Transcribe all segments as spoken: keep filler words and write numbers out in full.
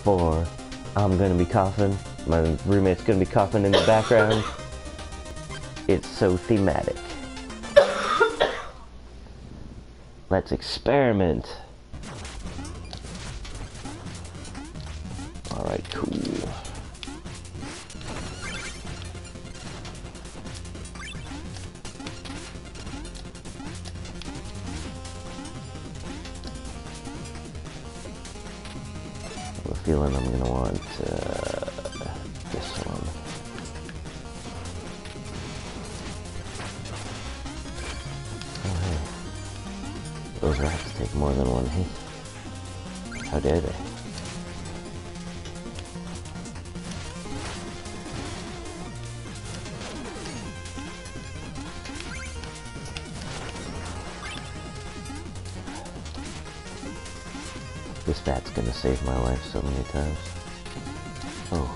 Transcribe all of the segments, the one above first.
for I'm gonna be coughing. My roommate's gonna be coughing in the background. It's so thematic. Let's experiment. Alright, cool. I have a feeling I'm gonna want uh, this one. Oh hey. Those rats take more than one hit. How dare they? This bat's gonna save my life so many times. Oh.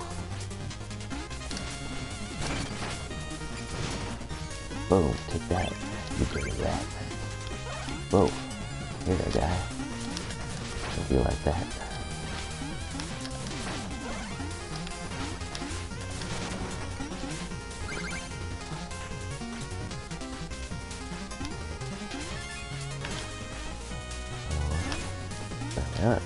Boom, take that, you dirty rat. Whoa, here there, guy. Don't be like that. Yeah.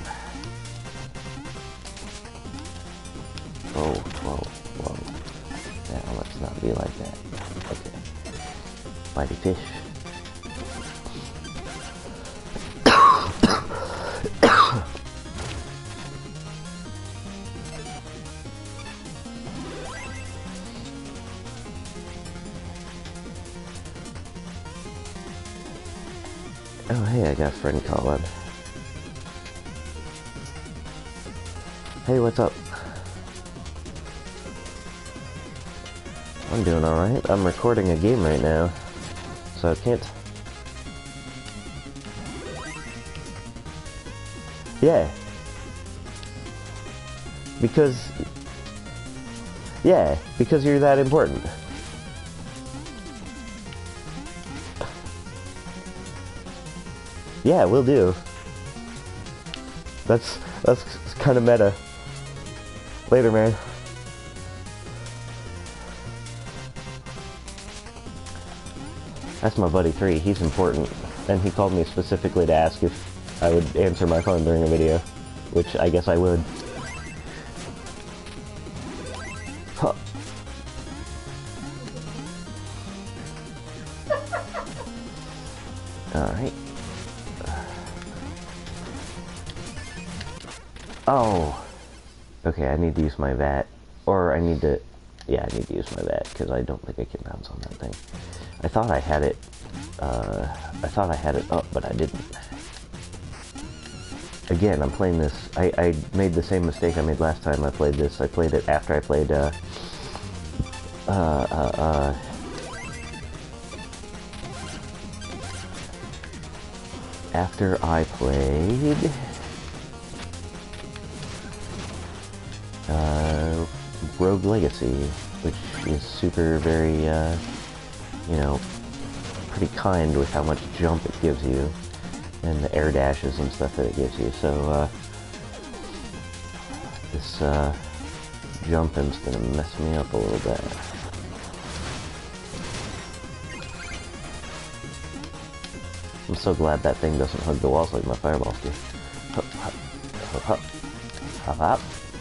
Oh, whoa, whoa. Now let's not be like that. Okay. Mighty fish. Oh, hey, I got a friend calling. Hey, what's up? I'm doing alright. I'm recording a game right now, so I can't... Yeah. Because... Yeah, because you're that important. Yeah, will do. That's... that's kind of meta. Later, man. That's my buddy three. He's important. And he called me specifically to ask if I would answer my phone during a video. Which I guess I would. Huh. Alright. Oh. Okay, I need to use my vat. Or I need to... Yeah, I need to use my vat, because I don't think I can bounce on that thing. I thought I had it... Uh, I thought I had it up, but I didn't. Again, I'm playing this... I, I made the same mistake I made last time I played this. I played it after I played, uh... Uh, uh, uh... After I played... Uh, Rogue Legacy, which is super, very, uh, you know, pretty kind with how much jump it gives you, and the air dashes and stuff that it gives you, so, uh, this, uh, jumping's gonna mess me up a little bit. I'm so glad that thing doesn't hug the walls like my fireballs do. Hop, hop, hop, hop, hop, hop.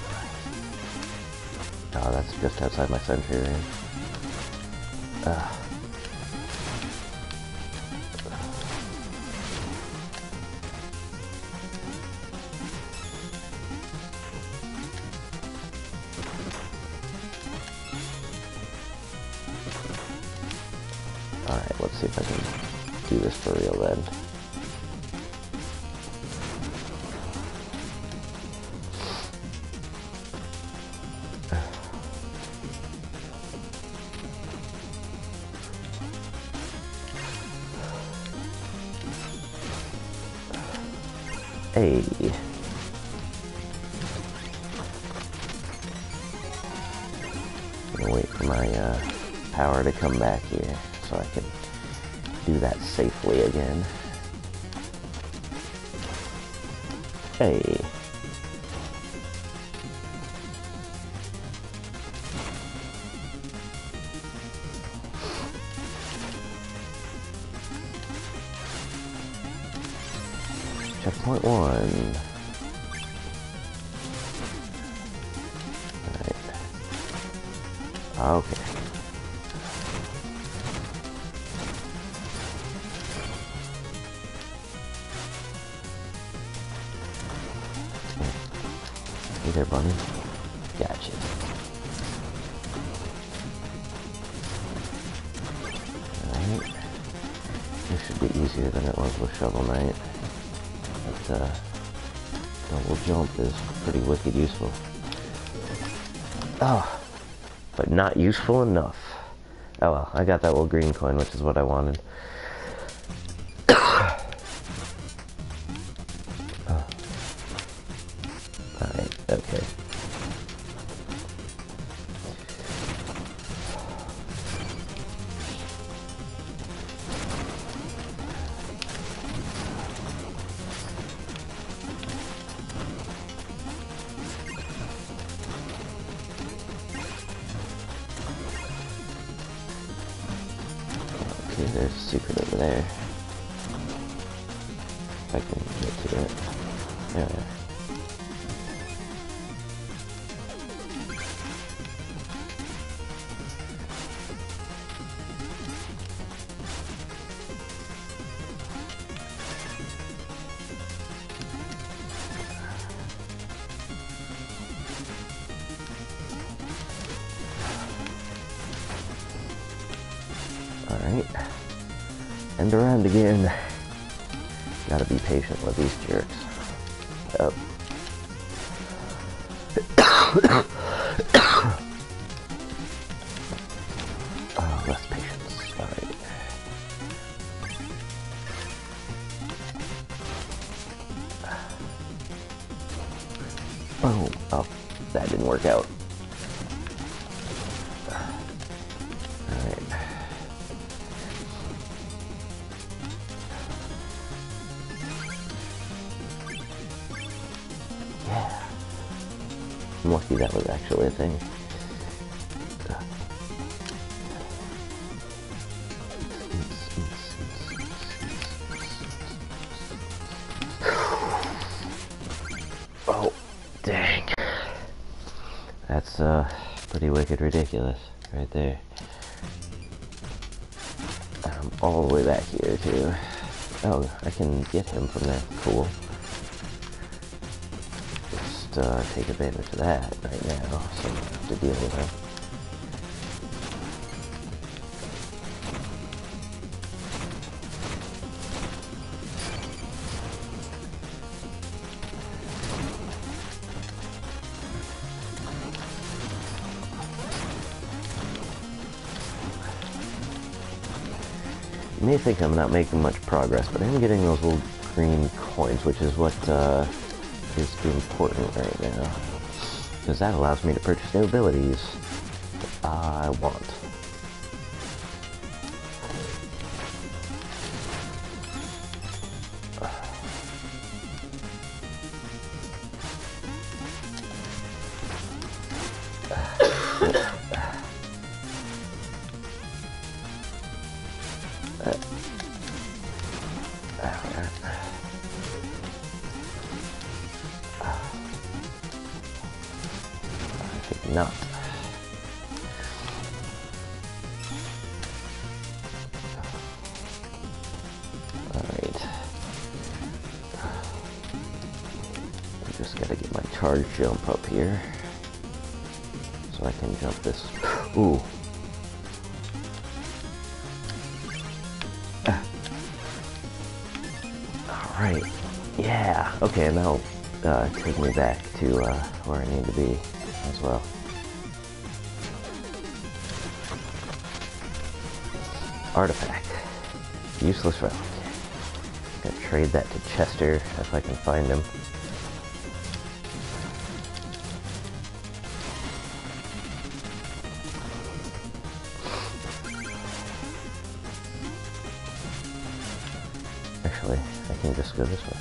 Oh, that's just outside my sentry range. Uh. Alright, let's see if I can do this for real then. Hey. I'm gonna wait for my uh, power to come back here so I can do that safely again. Hey. Checkpoint one. Alright. Okay. Hey there, bunny. Gotcha. Alright. This should be easier than it was with Shovel Knight. But, uh, double jump is pretty wicked useful. Oh, but not useful enough. Oh well, I got that little green coin, which is what I wanted. Oh. Alright, okay. Okay, there's a secret over there. If I can get to it. There we are. Alright. And around again. Gotta be patient with these jerks. Oh. Oh, less patience. Alright. Boom. Oh, that didn't work out. Yeah. I'm lucky that was actually a thing. Oh, dang. That's, uh, pretty wicked ridiculous right there. I'm all the way back here, too. Oh, I can get him from there. Cool. Uh, take advantage of that right now, so I don't have to deal with him. You may think I'm not making much progress, but I'm getting those little green coins, which is what, uh, is important right now, because that allows me to purchase new abilities I want. Not. Alright. I just gotta get my charge jump up here so I can jump this. Ooh. Alright. Yeah. Okay, now uh, take me back to uh, where I need to be as well. Artifact. Useless relic. Gonna trade that to Chester if I can find him. Actually, I can just go this way.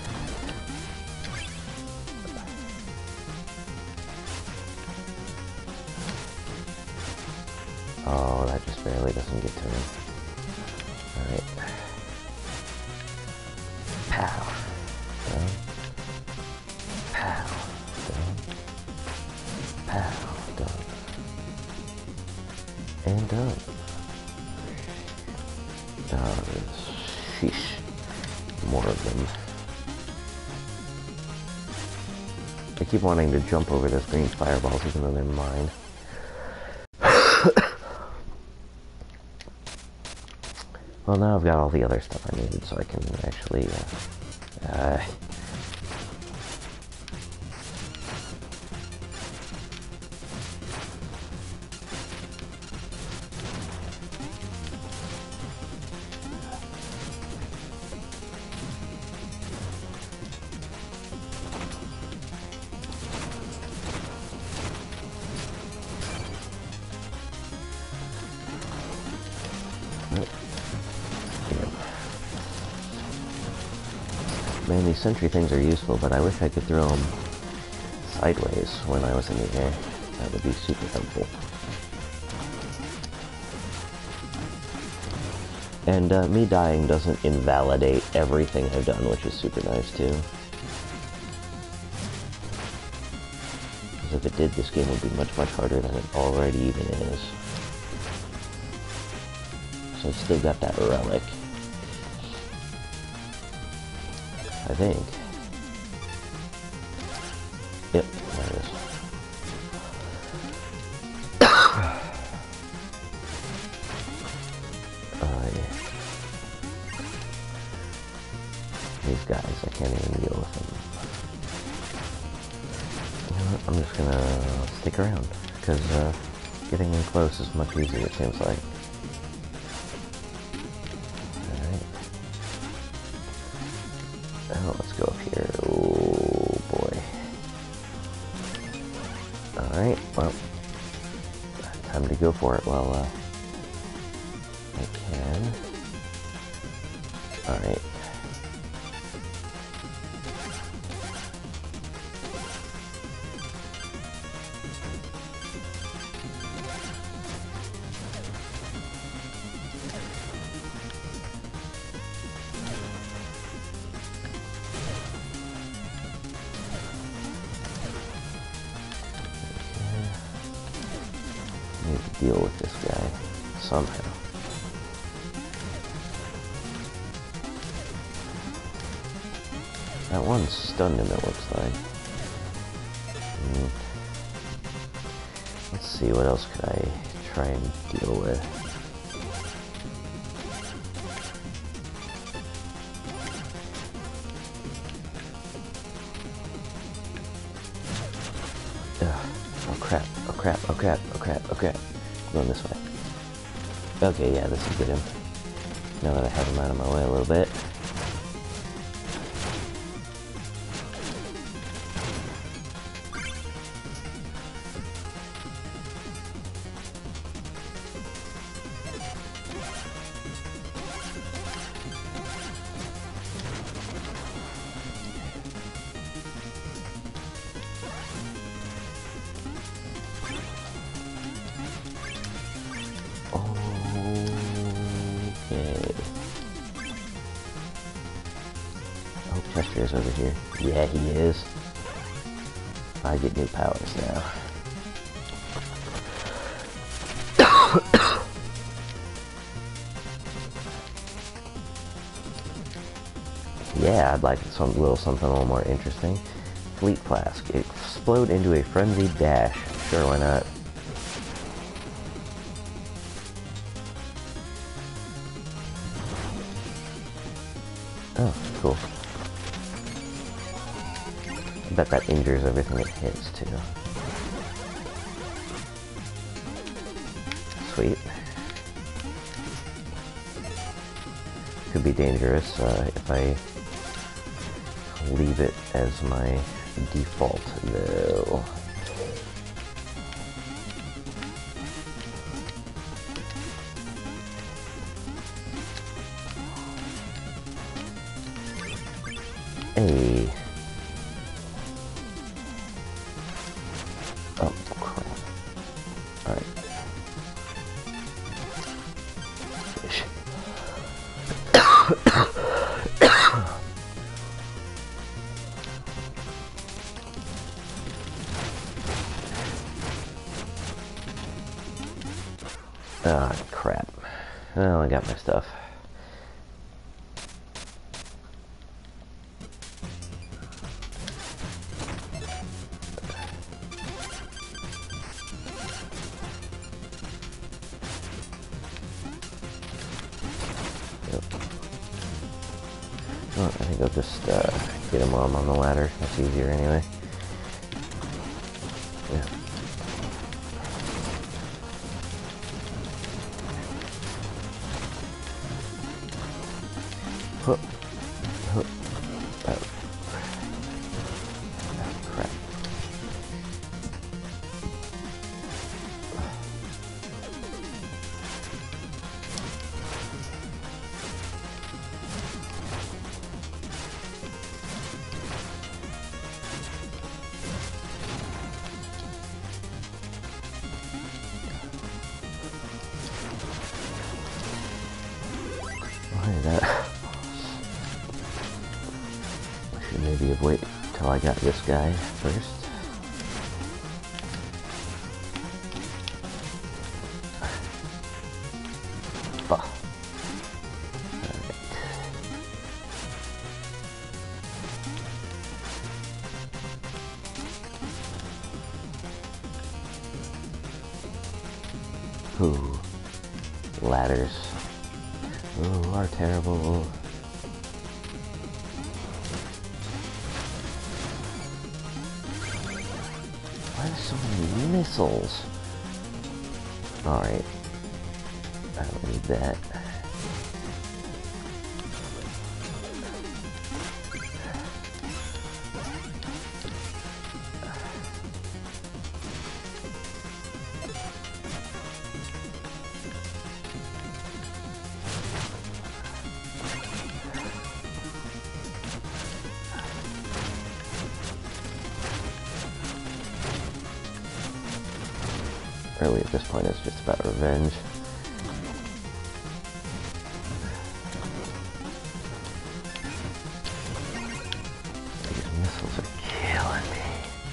Oh, that just barely doesn't get to me. Alright. Pow. Done. And done. Oh, sheesh. More of them. I keep wanting to jump over those green fireballs even though they're mine. Well, now I've got all the other stuff I needed, so I can actually, uh, uh, man, these sentry things are useful, but I wish I could throw them sideways when I was in the air. That would be super helpful. And uh, me dying doesn't invalidate everything I've done, which is super nice too. Because if it did, this game would be much, much harder than it already even is. So it's still got that relic. I think. Yep, there it is. uh, yeah. These guys, I can't even deal with them. You know what? I'm just gonna stick around, because uh, getting in close is much easier, it seems like. Oh, let's go up here. Oh, boy. Alright, well, time to go for it while uh, I can. Alright. Need to deal with this guy somehow. That one stunned him, it looks like. Mm. Let's see, what else could I try and deal with? Ugh. Oh crap, oh crap, oh crap, oh crap, oh crap. Going this way. Okay, yeah, this is good. Now that I have him out of my way a little bit. Chester's over here. Yeah, he is. I get new powers now. Yeah, I'd like some little something a little more interesting. Fleet Flask. Explode into a frenzied dash. Sure, why not? Oh, cool. I bet that injures everything it hits, too. Sweet. Could be dangerous uh, if I leave it as my default, though. Hey. Oh, crap. Alright. Fish. Ah, crap. Well, I got my stuff. Well, I think I'll just uh, get him while I'm on the ladder. That's easier anyway. Yeah. Huh. Huh. Oh. Oh, crap. Why is that? I should maybe have waited till I got this guy first. Oh. Alright. Ooh. Ladders. Ooh, are terrible. Why are so many missiles? Alright. I don't need that. Really, at this point, it's just about revenge. These missiles are killing me.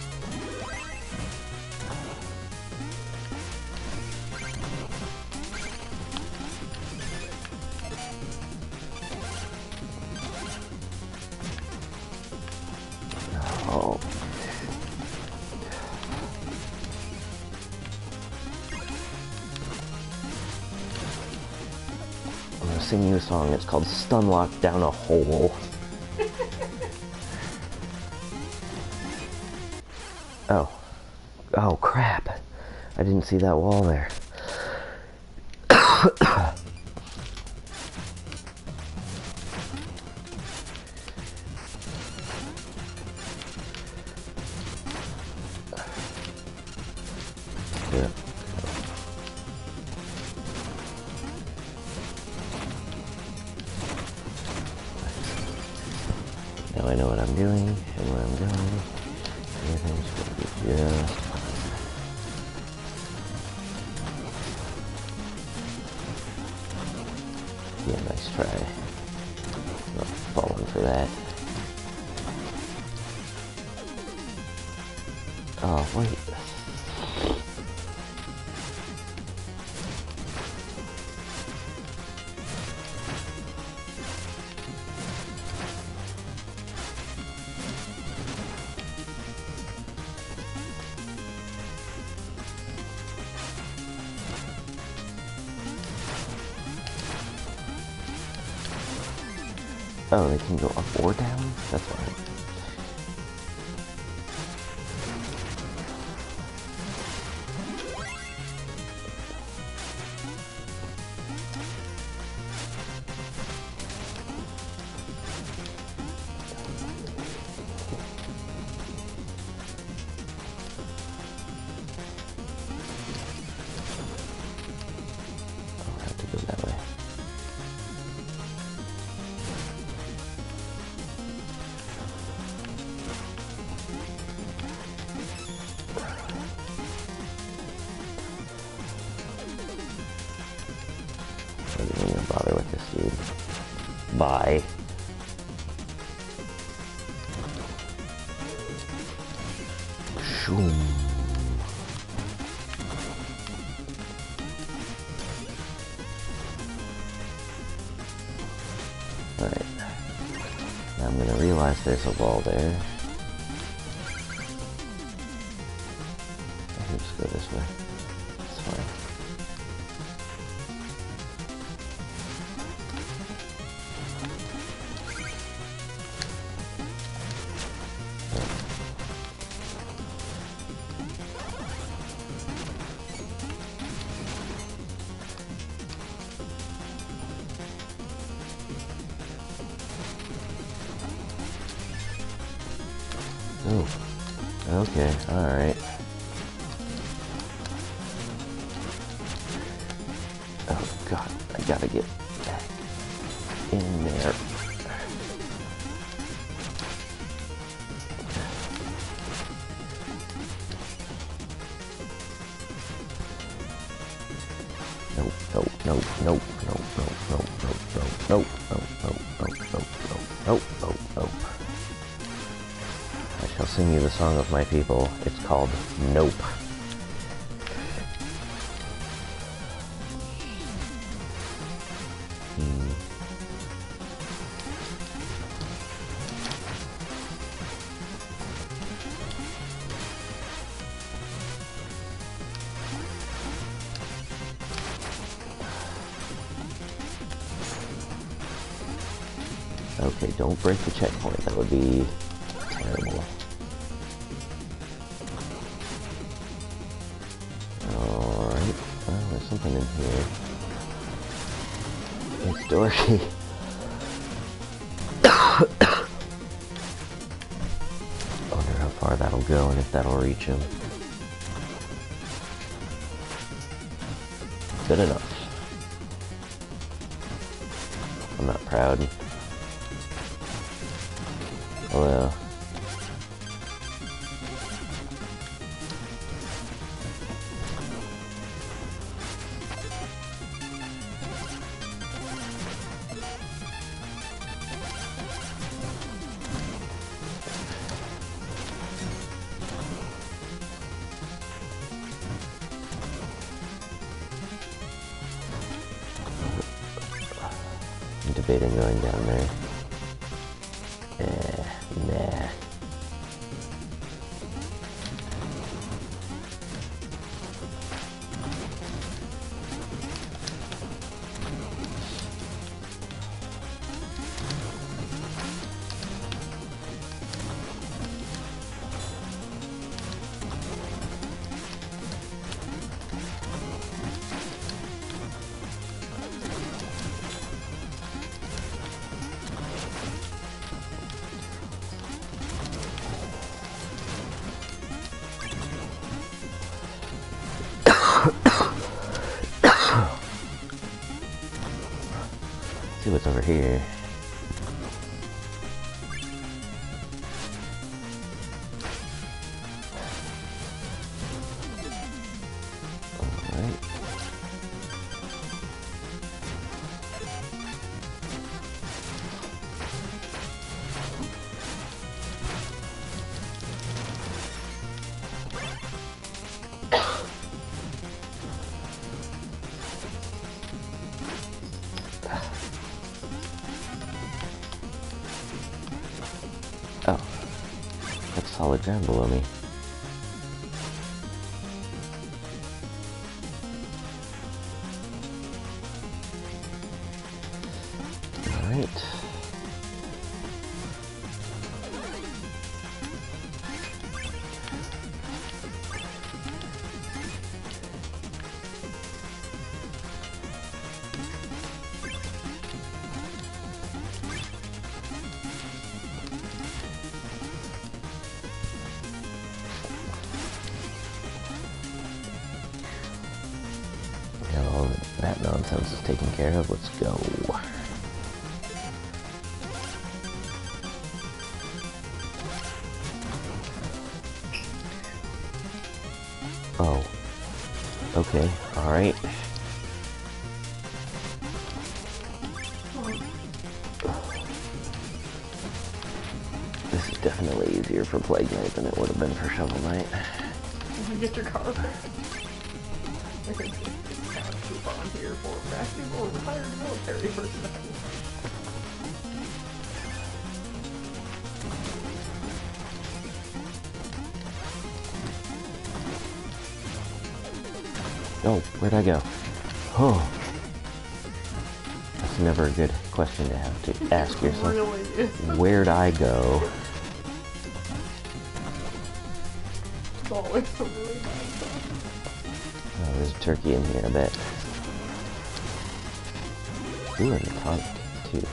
Oh. I'm gonna sing you a song. It's called Stunlock Down a Hole. Oh. Oh, crap. I didn't see that wall there. Yeah. Now I know what I'm doing and where I'm going. Everything's gonna be just fine. Yeah, nice try. Not falling for that. Oh, wait. Oh, they can go up or down? That's fine. I'll have to go that way. I didn't even bother with this dude. Bye. Shoom. realize there's a wall there. I can just go this way. It's fine. Oh, okay, alright. Oh god, I gotta get back in there. Nope, nope, nope, nope, nope, nope, nope, nope, nope, nope, nope, nope, nope, nope, nope, nope, nope. I'll sing you the song of my people. It's called Nope. Hmm. Okay, don't break the checkpoint. That would be terrible. Alright, well, there's something in here. It's Dorky. I wonder how far that'll go and if that'll reach him. Good enough. I'm not proud. Although... I'm debating going down there. Eh, nah. See what's over here. Alright. Oh, that's solid ground below me. Alright. All that nonsense is taken care of. Let's go. Oh. Okay. Alright. This is definitely easier for Plague Knight than it would have been for Shovel Knight. Get your car fixed. On here for active or retired military personnel. Oh, where'd I go? Oh. That's never a good question to have to ask yourself. Really is. Where'd I go? It's always a really bad thing. Oh, there's a turkey in here, I bet. Ooh, and a tonic, too.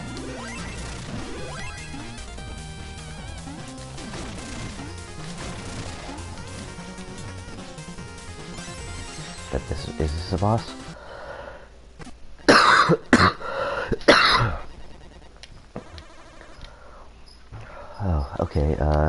But this is this a boss? Oh, okay, uh...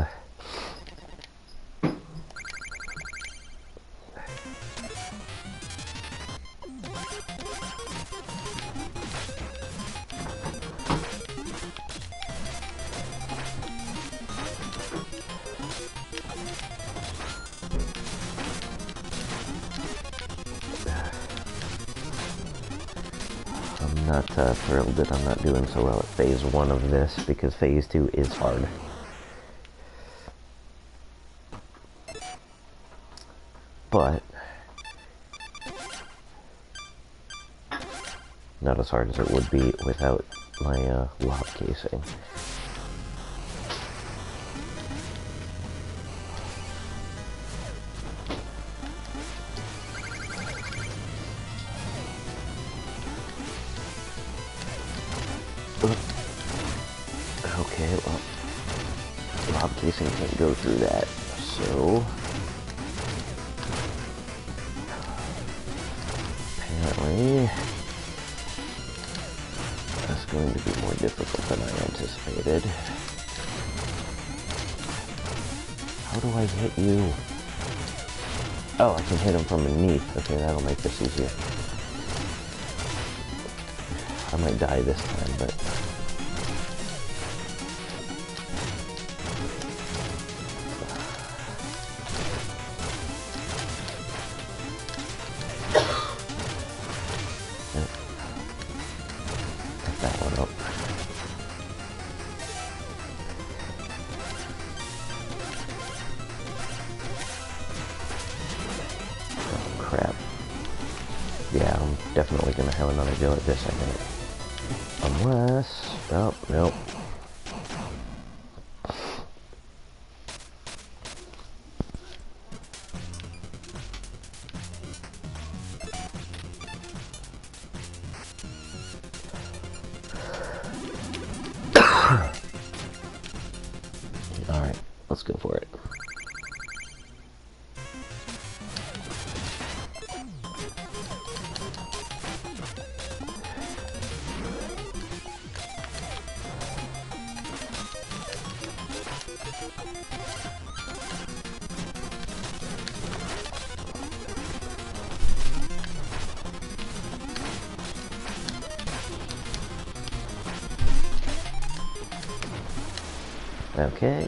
I'm not uh, thrilled that I'm not doing so well at phase one of this, because phase two is hard. But not as hard as it would be without my uh, lob casing. Okay, well, lob casing can't go through that, so apparently that's going to be more difficult than I anticipated. How do I hit you? Oh, I can hit him from beneath. Okay, that'll make this easier. I might die this time, but... Pick that one up. Oh, crap. Yeah, I'm definitely gonna have another go at this, I think. Unless... Oh, nope. Alright, let's go for it. Okay.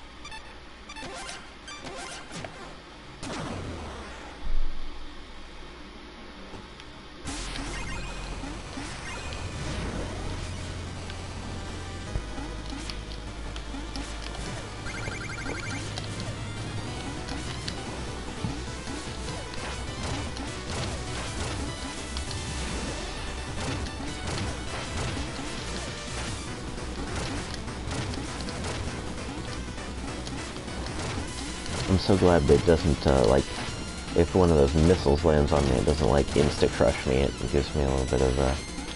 I'm so glad that it doesn't, uh, like, if one of those missiles lands on me, it doesn't, like, insta-crush me. It gives me a little bit of, uh...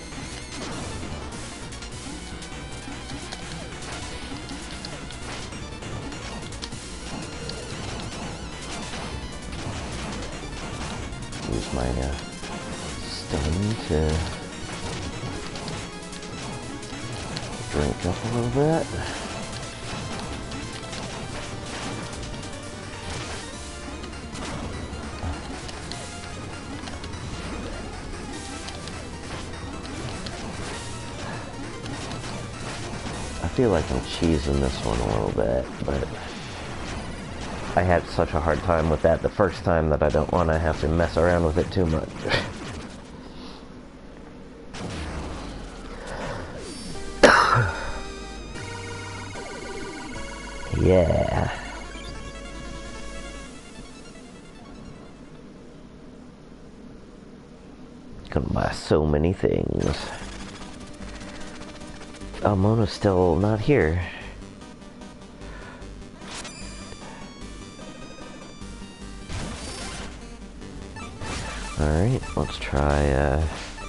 use my, uh, stun to drink up a little bit. I feel like I'm cheesing this one a little bit, but I had such a hard time with that the first time that I don't want to have to mess around with it too much. Yeah. Gonna buy so many things. Oh, Mona's still not here. Alright, let's try, uh...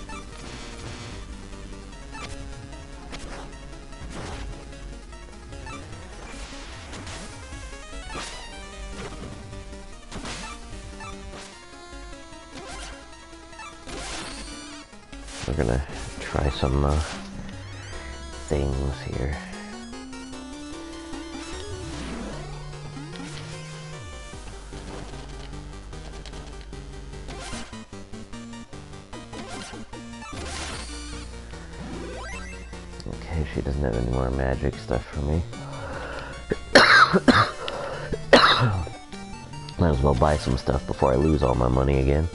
we're gonna try some, uh, things here. Okay, she doesn't have any more magic stuff for me. Might as well buy some stuff before I lose all my money again.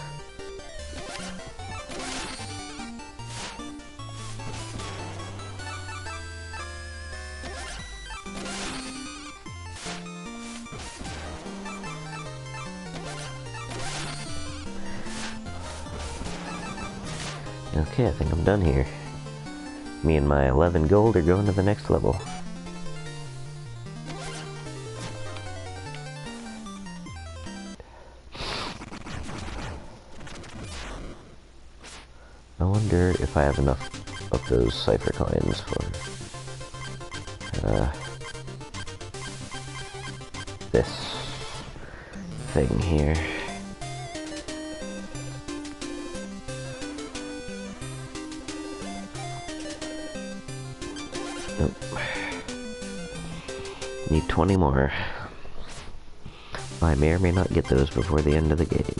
Okay, I think I'm done here. Me and my eleven gold are going to the next level. I wonder if I have enough of those cipher coins for uh, this thing here. Nope. Need twenty more. I may or may not get those before the end of the game.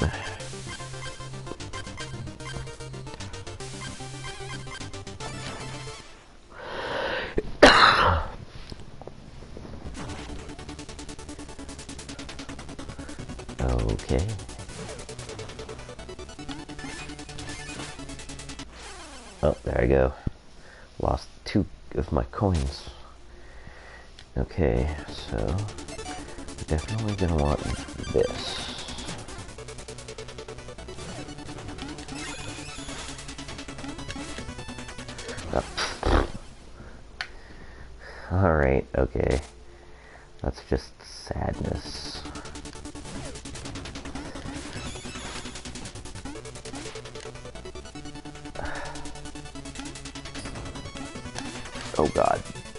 Okay. Oh, there I go. Lost two of my coins. Okay, so we're definitely gonna want this. Oh. Alright, okay. That's just sadness. Oh god.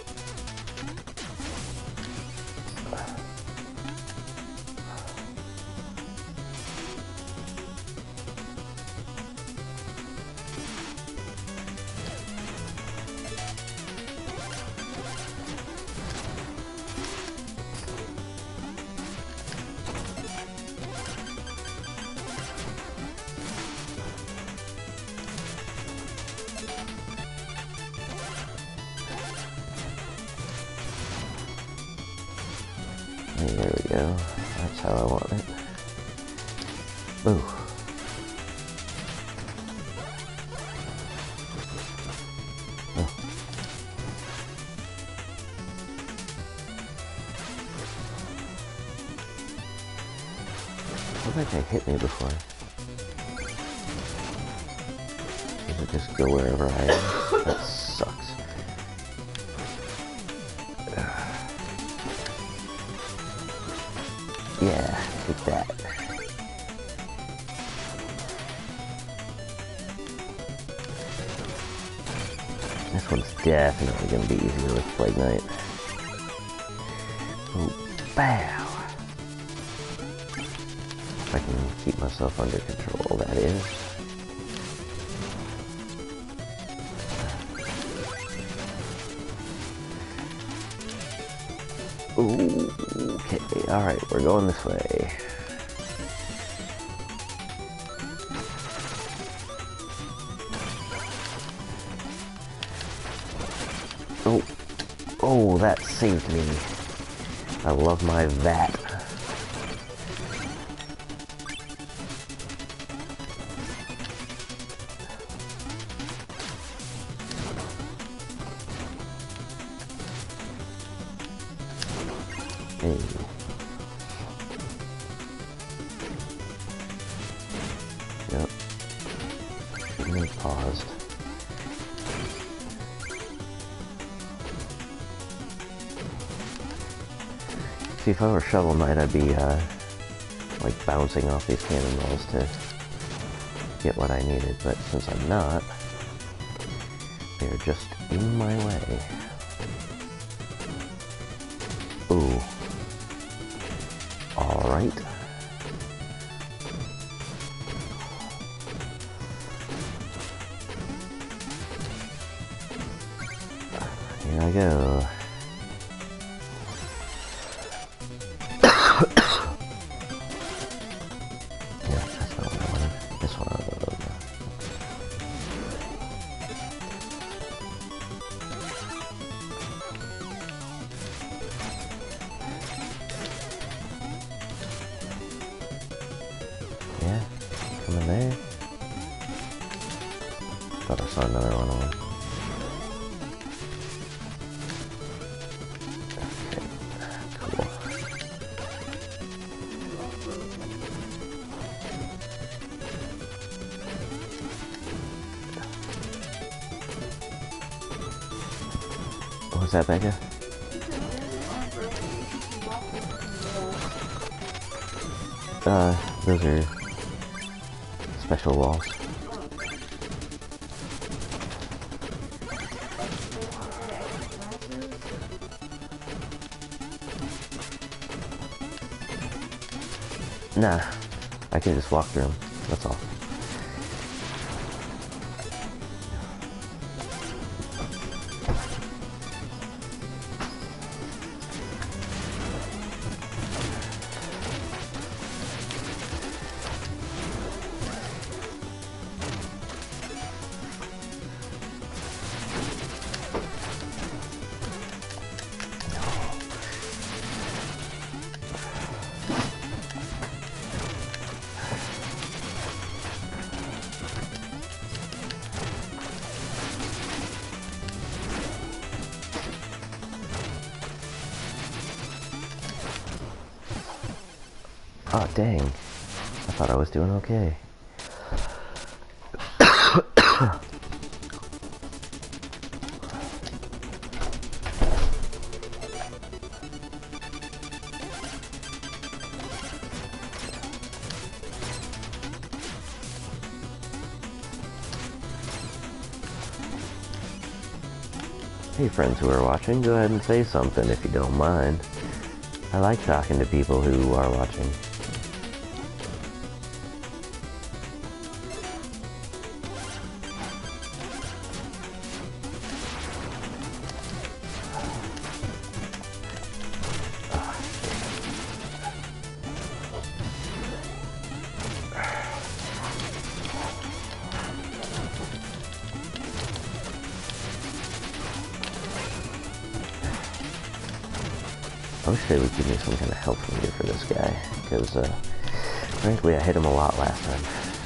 There we go. That's how I want it. Ooh. Oh. I think they hit me before. Does it just go wherever I am? That sucks. Yeah, take that. This one's definitely gonna be easier with Plague Knight. Oh, bow! If I can keep myself under control, that is. Ooh, okay, alright, we're going this way. Oh, oh, that saved me. I love my vat. Hey. Yep. and paused. See, if I were Shovel Knight, I'd be, uh, like, bouncing off these cannonballs to get what I needed, but since I'm not, they're just in my way. Ooh. Alright. Here I go. Yeah, that's not what I wanted. This one I wanted. Yeah, coming there. Thought I saw another one of them. What was that, Becca? Uh, those are special walls. Nah, I can just walk through them, that's all. Oh, dang. I thought I was doing okay. Hey friends who are watching, go ahead and say something if you don't mind. I like talking to people who are watching. I wish they would give me some kind of health meter for this guy, because, uh, frankly, I hit him a lot last time.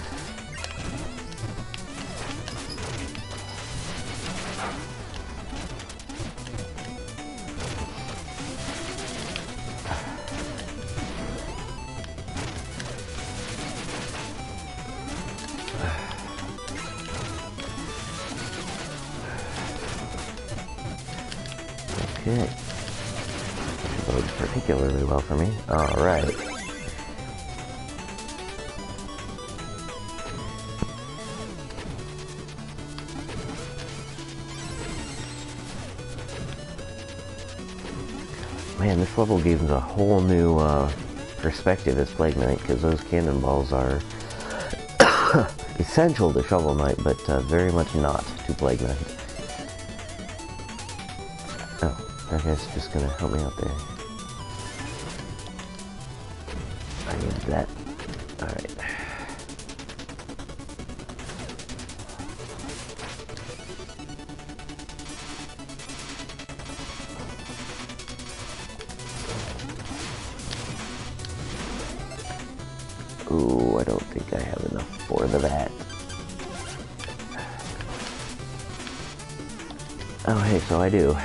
Okay. Bodes particularly well for me. Alright. Man, this level gives a whole new uh, perspective as Plague Knight, because those cannonballs are essential to Shovel Knight, but uh, very much not to Plague Knight. Oh, that guy's just gonna help me out there. I need that. Alright. Ooh, I don't think I have enough for the that. Oh, hey, so I do.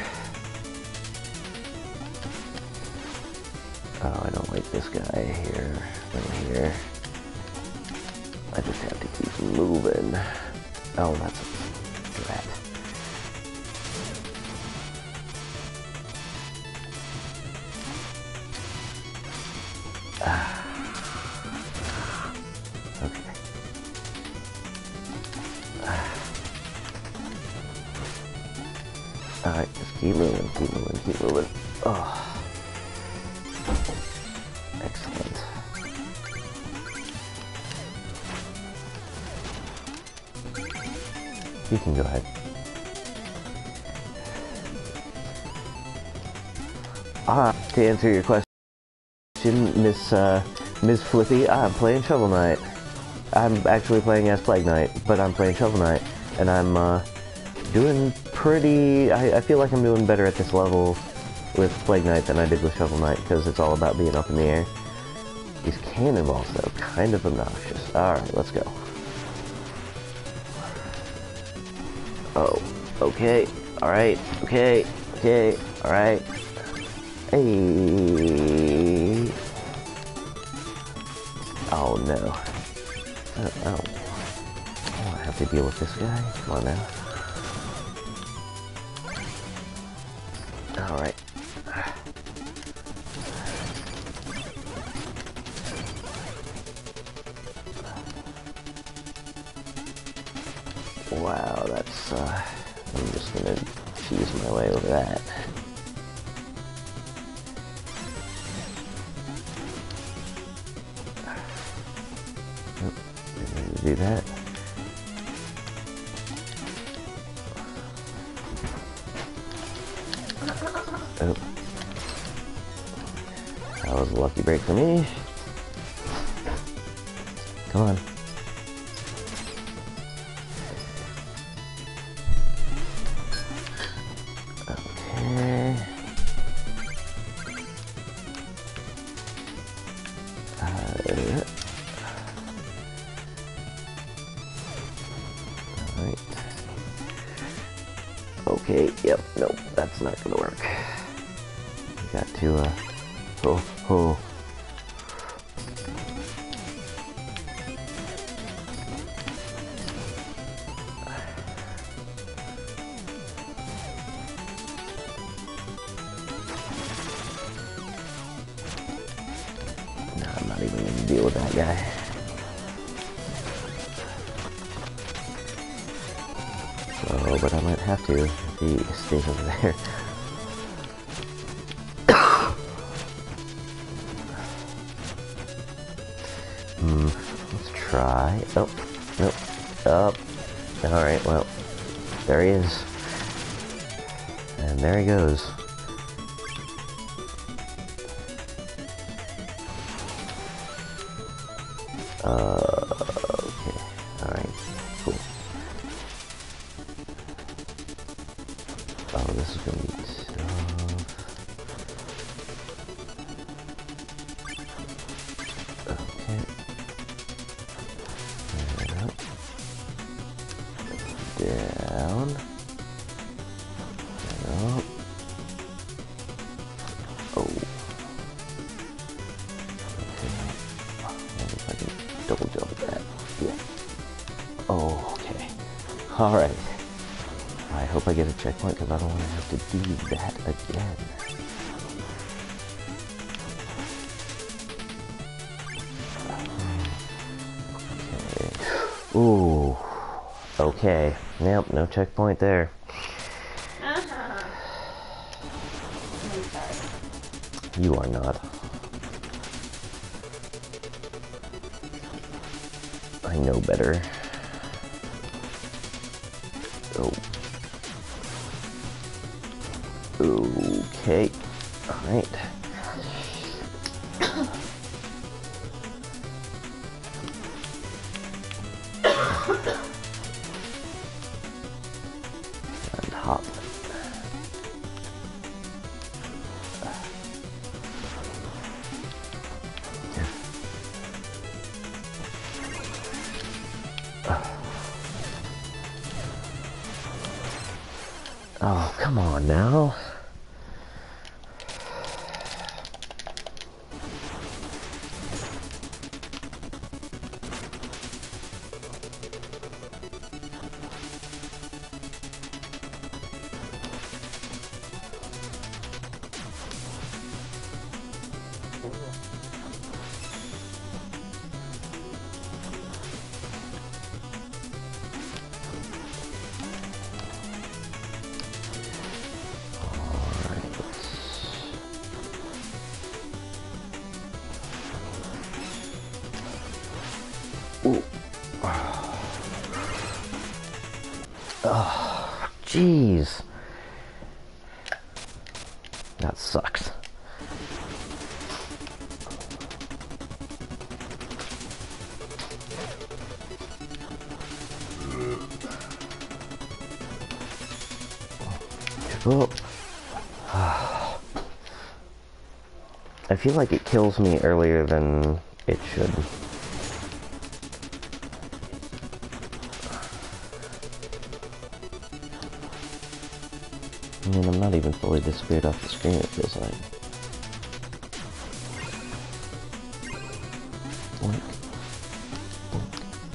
Oh, I don't like this guy here, right here. I just have to keep moving. Oh, that's a rat. Ah. Okay. Ah. Alright, just keep moving, keep moving, keep moving. Oh. Excellent. You can go ahead. Ah, to answer your question, Miss uh, Miss Flippy, I'm playing Shovel Knight. I'm actually playing as Plague Knight, but I'm playing Shovel Knight, and I'm uh, doing pretty. I, I feel like I'm doing better at this level with Plague Knight than I did with Shovel Knight, because it's all about being up in the air. These cannonballs, though, kind of obnoxious. Alright, let's go. Oh, okay. Alright, okay, okay, alright. Hey. Oh no. Oh, oh. Oh, I have to deal with this guy? Come on now. Alright. Wow, that's, uh, I'm just gonna cheese my way over that. Oh, didn't need to do that. Oh. That was a lucky break for me. Come on. Okay. Uh, Alright. Okay, yep, nope, that's not gonna work. We got to, uh, oh, oh. No, I'm not even gonna deal with that guy. Oh, but I might have to if he stays over there. Hmm, let's try. Oh, nope. Up. Alright, well, there he is. And there he goes. Uh, okay. Alright, cool. Oh, this is gonna be tough. Okay. And up. Down. And up. Oh. Okay. Maybe if I can double jump at that. Yeah. Oh, okay. Alright. I hope I get a checkpoint because I don't want to have to do that again. Okay. Ooh. Okay. Yep, no checkpoint there. Uh-huh. I'm sorry. You are not. I know better. Oh. Okay. Alright. And hop. Oh, come on now. Ooh. Oh, jeez. That sucks. Oh. I feel like it kills me earlier than it should. I mean, I'm not even fully disappeared off the screen, it feels like. Blink. Blink.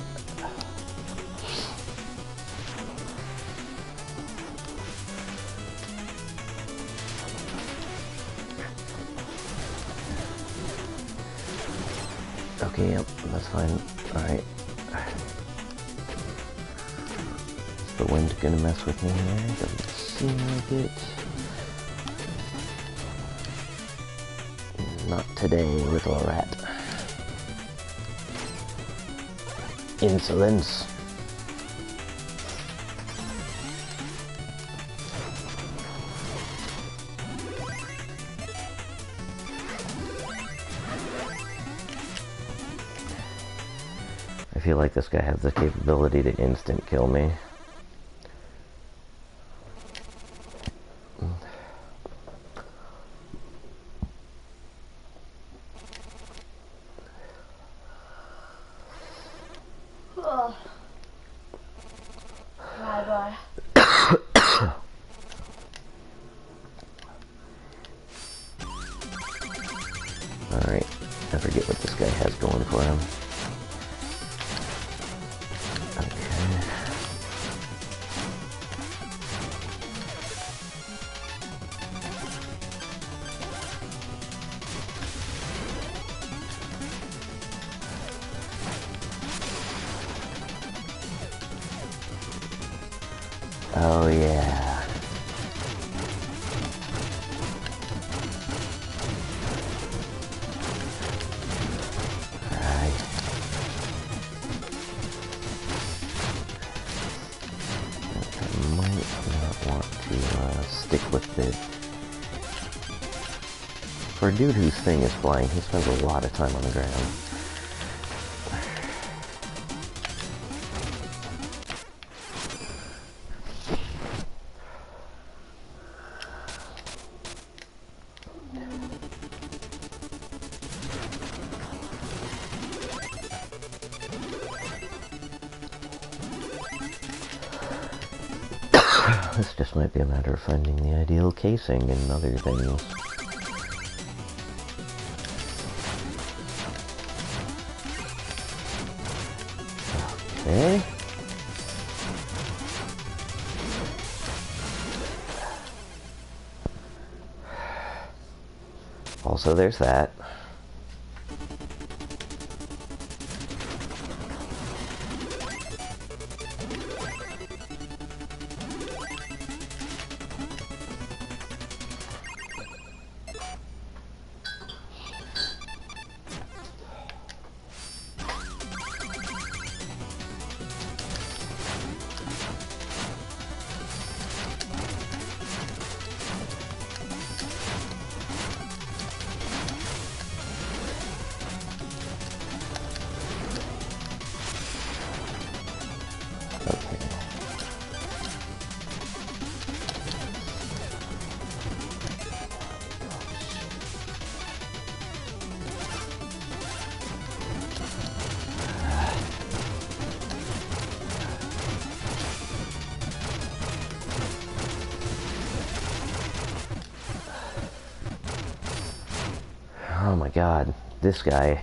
Okay, yep, that's fine. Alright. Is the wind gonna mess with me here? Doesn't seem like it. Not today, little rat. Insolence. I feel like this guy has the capability to instant kill me. Oh. Bye bye. Alright, I forget what this guy has going for him. Oh yeah. Alright. I might not want to uh, stick with the... For a dude whose thing is flying, he spends a lot of time on the ground. This just might be a matter of finding the ideal casing and other things. Okay. Also, there's that. Oh my god, this guy.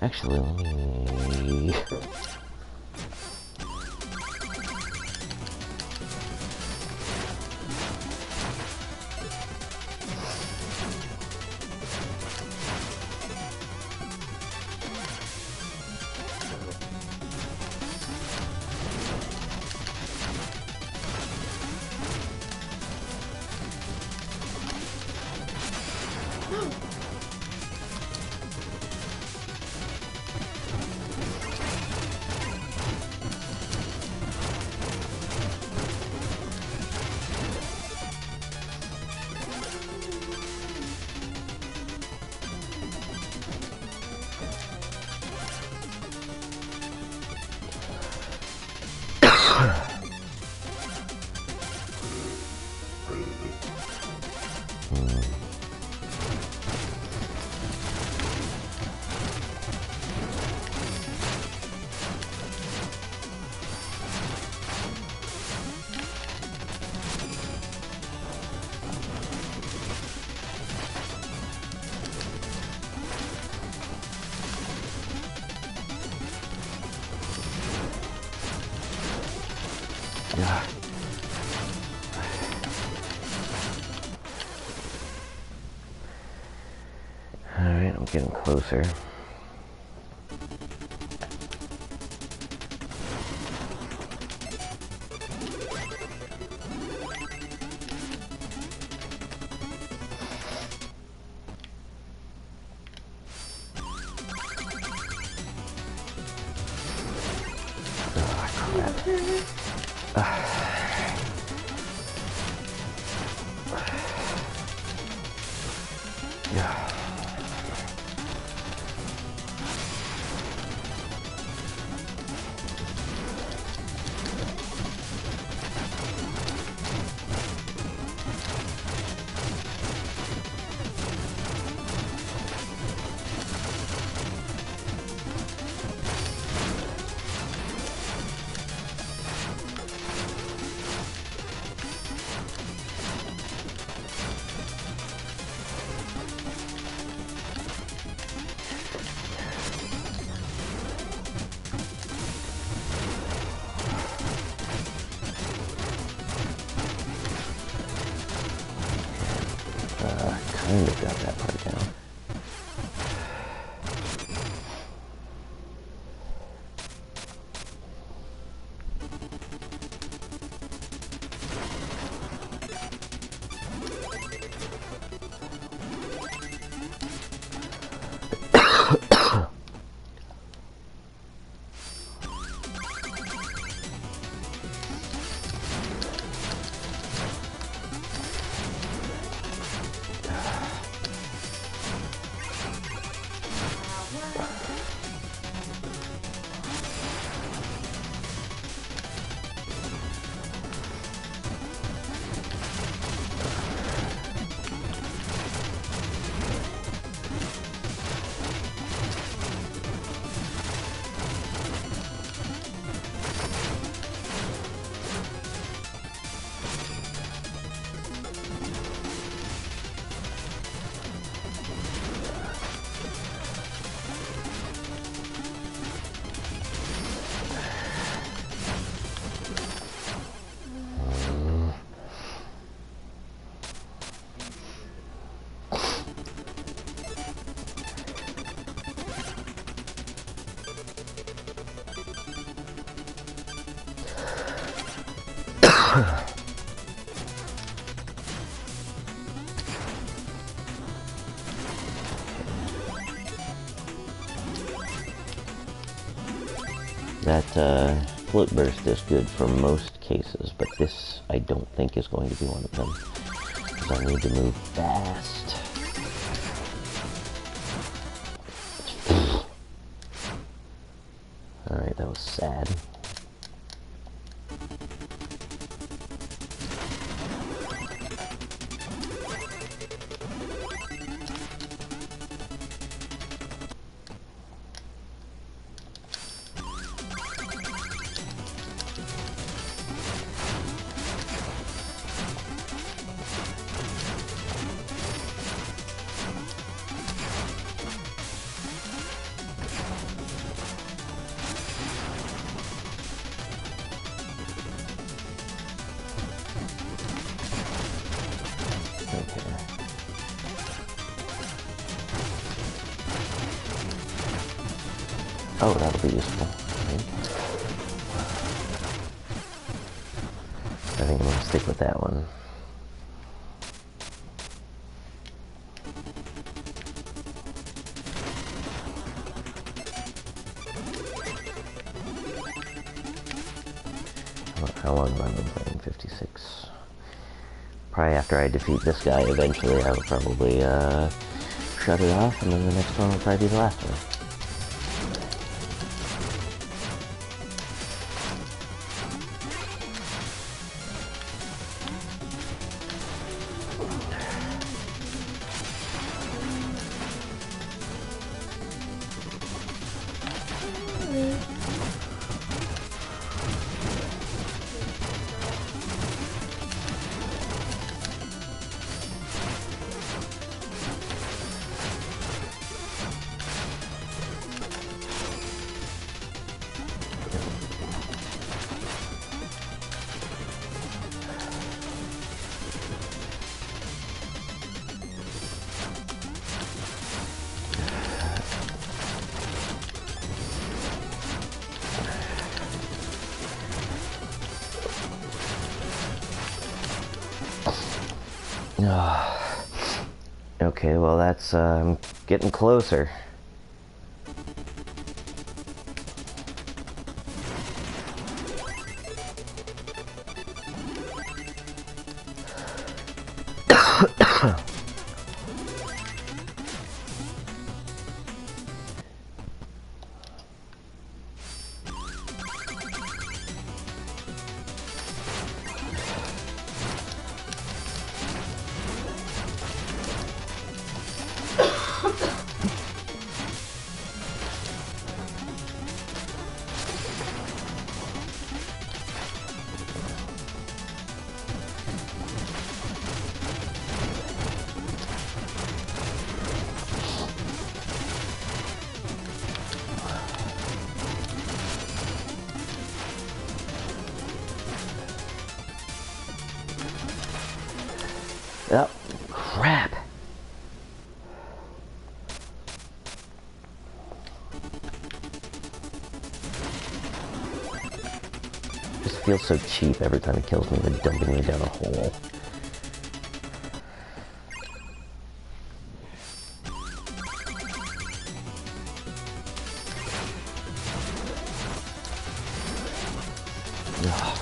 Actually, let me... Yeah. Alright, I'm getting closer. Yeah. Uh, kind of got that part down. That uh, float burst is good for most cases, but this I don't think is going to be one of them, because I need to move fast. Alright, that was sad. Oh, that'll be useful, I think. I think I'm gonna stick with that one. How long have I been playing? fifty-six. Probably after I defeat this guy, eventually I will probably uh, shut it off, and then the next one will probably be the last one. Okay, well that's um, getting closer. Oh, crap. Just feels so cheap every time it kills me, they're dumping me down a hole. Ugh.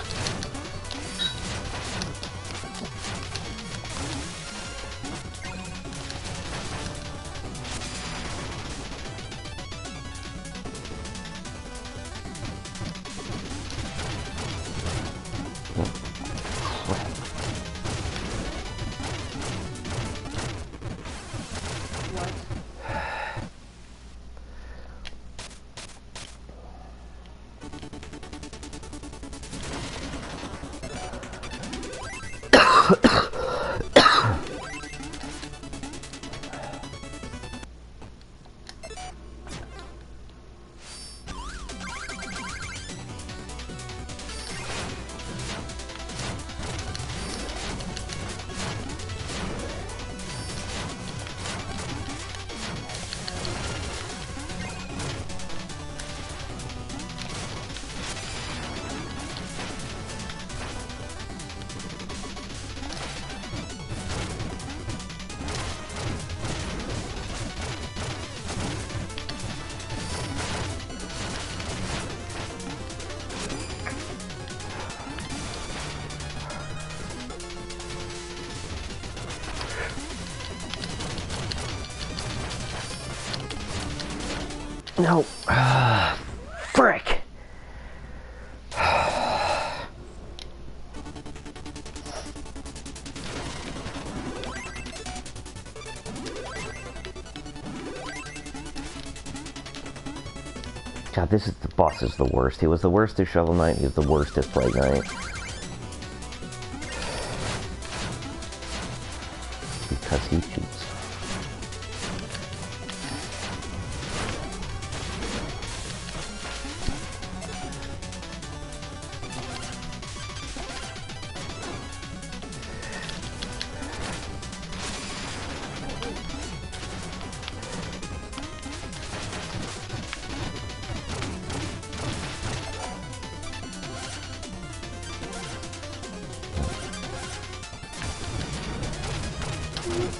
No. Uh, frick. God, this is the boss is the worst. He was the worst at Shovel Knight. He was the worst at Fright Night. Because he cheats.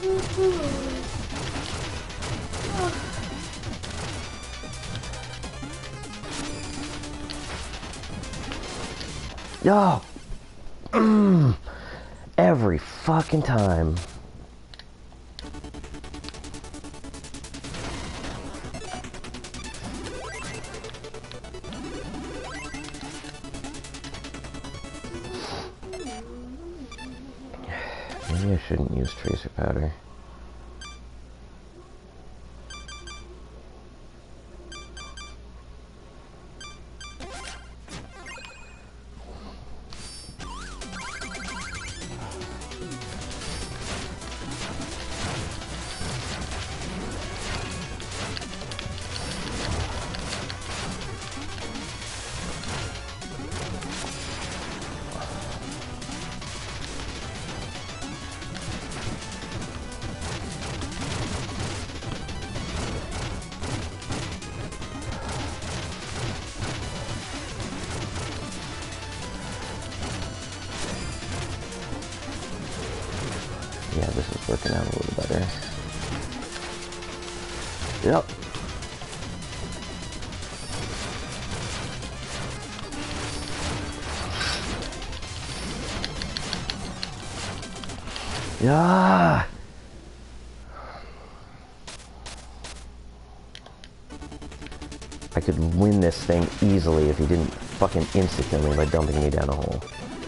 Yo! Mm, every fucking time. Maybe I shouldn't use tracer powder. Yeah, this is working out a little better. Yep. Yeah. I could win this thing easily if he didn't fucking insta-kill me by dumping me down a hole.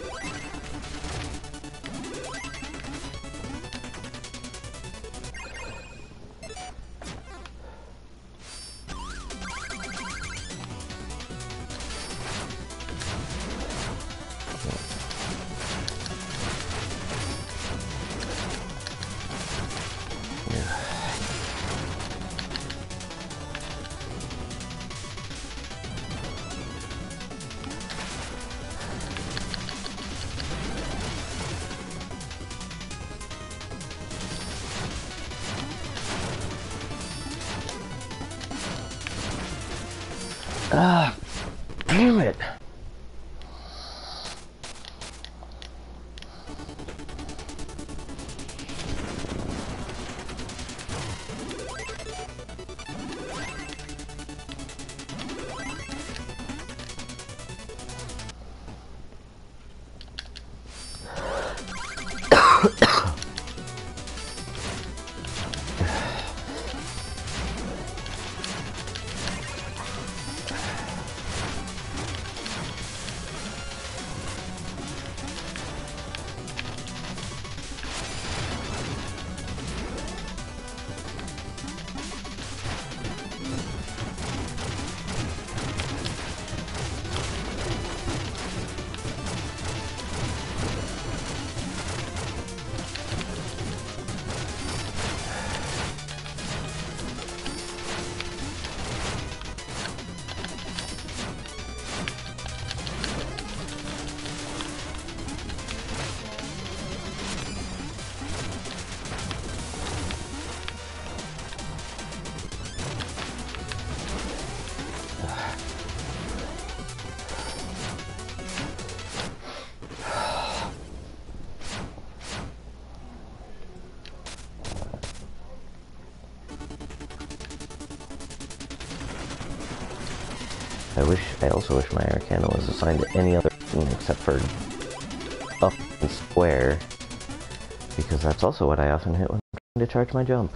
Ah, damn it. I wish, I also wish my Arcana was assigned to any other scene except for up and square, because that's also what I often hit when I'm trying to charge my jump.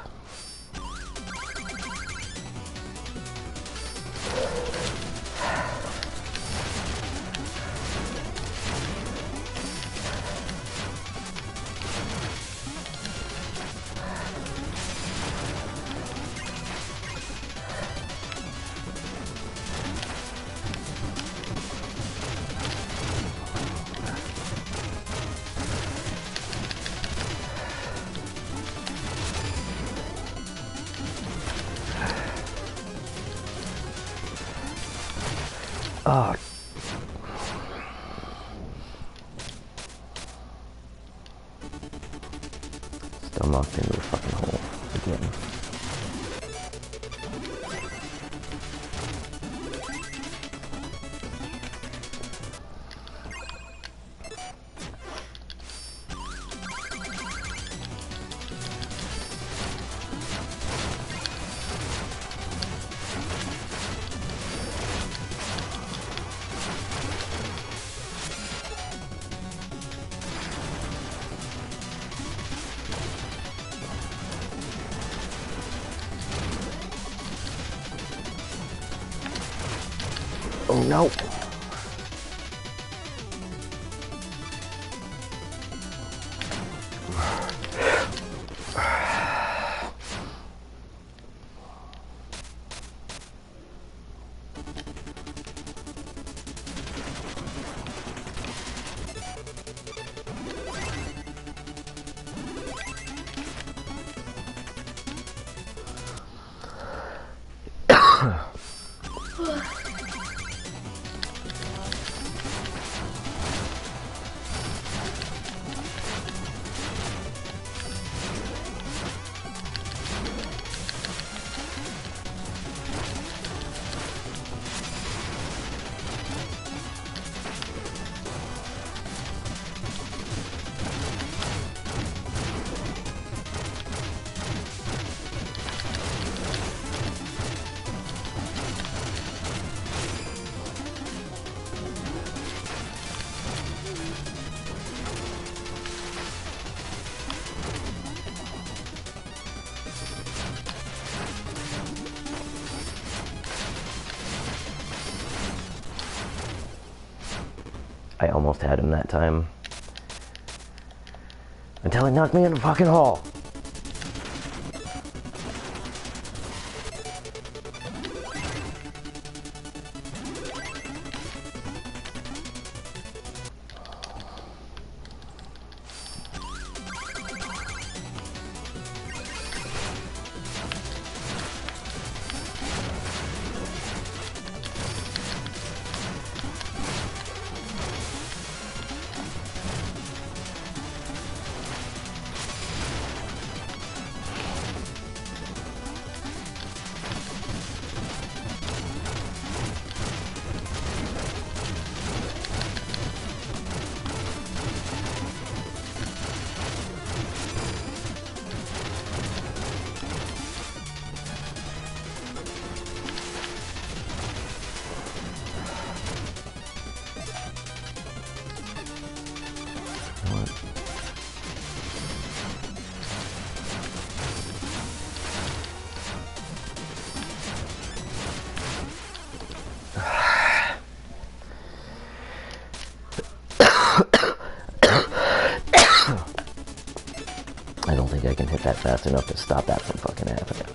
Oh. Still knocked into the fucking hole again. Oh no! I almost had him that time. Until he knocked me in the fucking hole. I don't think I can hit that fast enough to stop that from fucking happening.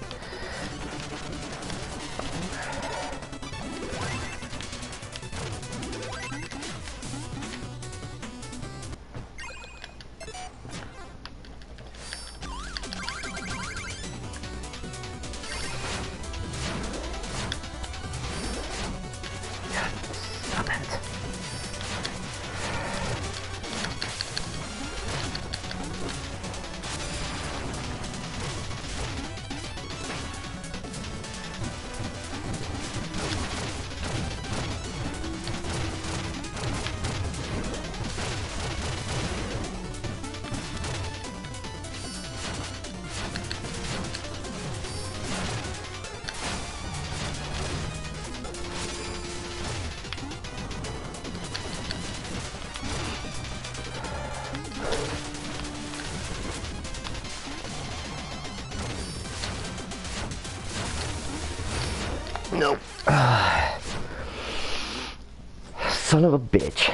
Stop it. Nope. Uh, son of a bitch.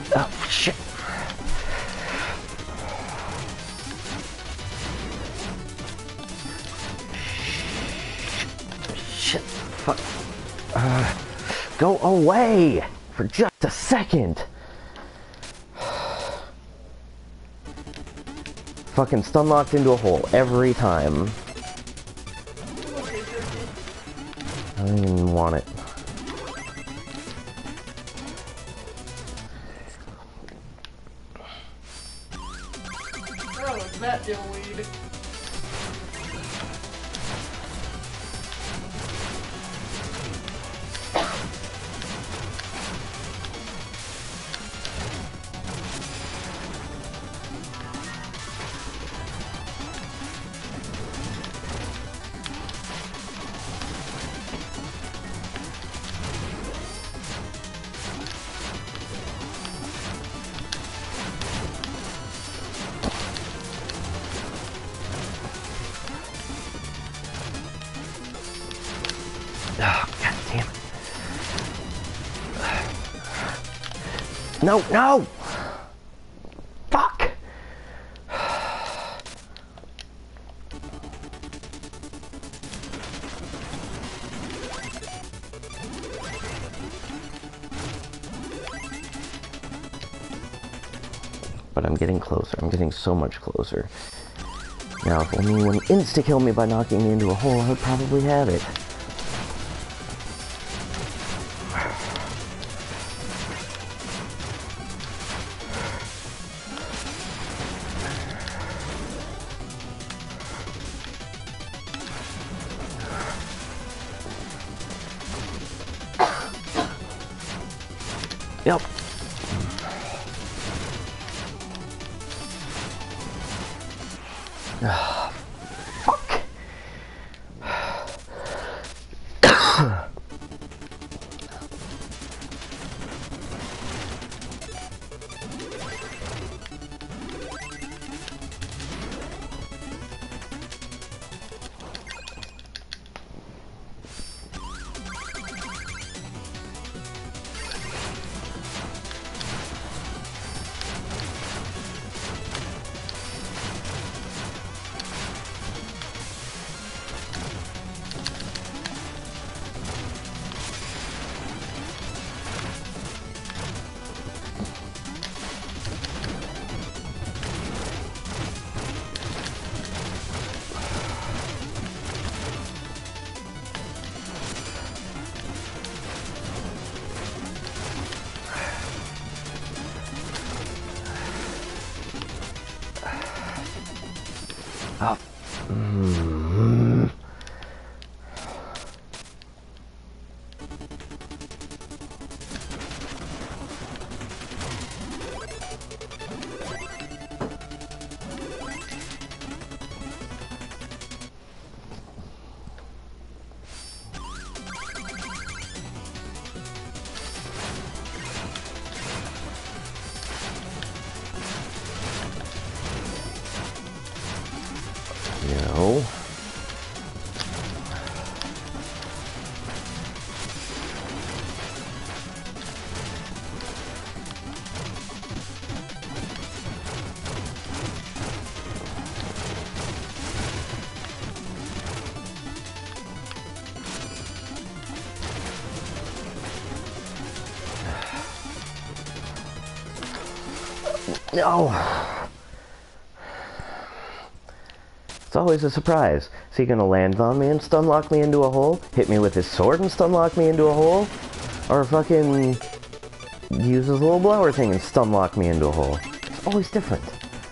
Oh, shit. Shit. Fuck. Uh, go away for just a second. Fucking stun locked into a hole every time. I don't even want it. Oh, is that dillweed? Oh, god damn it. No, no! Fuck! But I'm getting closer. I'm getting so much closer. Now, if only one insta-kill me by knocking me into a hole, I would probably have it. Yep. Ah, fuck. Oh. Mm. No. No. It's always a surprise. Is he gonna land on me and stun lock me into a hole? Hit me with his sword and stun lock me into a hole? Or fucking use his little blower thing and stun lock me into a hole? It's always different.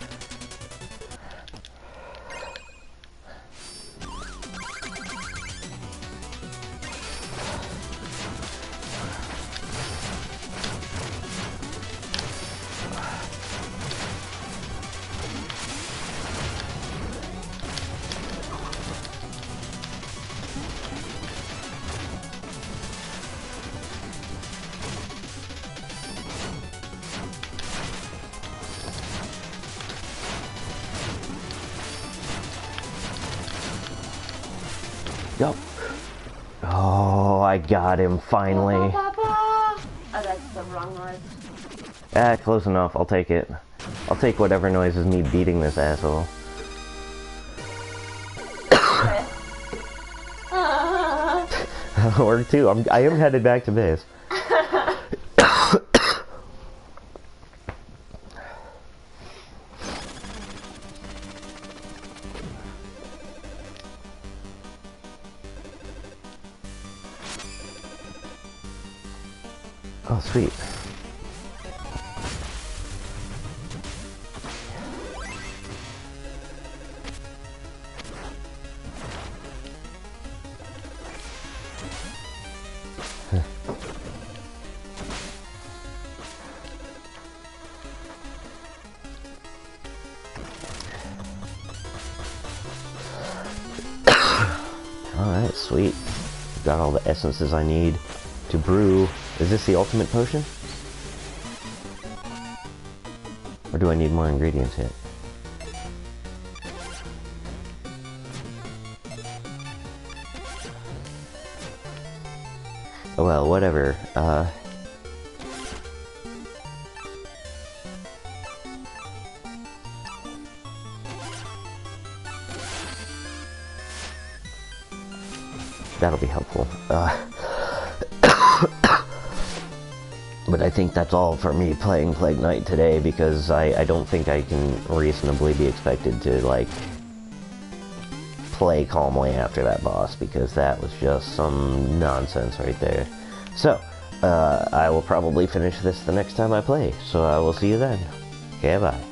Yup. Oh, I got him finally. Oh, that's the wrong one. Ah, close enough. I'll take it. I'll take whatever noise is me beating this asshole. Okay. Uh, That'll work too. I'm, I am headed back to base. Oh, sweet. Alright, sweet. Got all the essences I need to brew. Is this the ultimate potion? Or do I need more ingredients yet? Oh well, whatever. Uh... That'll be helpful. Uh... But I think that's all for me playing Plague Knight today, because I, I don't think I can reasonably be expected to, like, play calmly after that boss, because that was just some nonsense right there. So, uh, I will probably finish this the next time I play, so I will see you then. Okay, bye.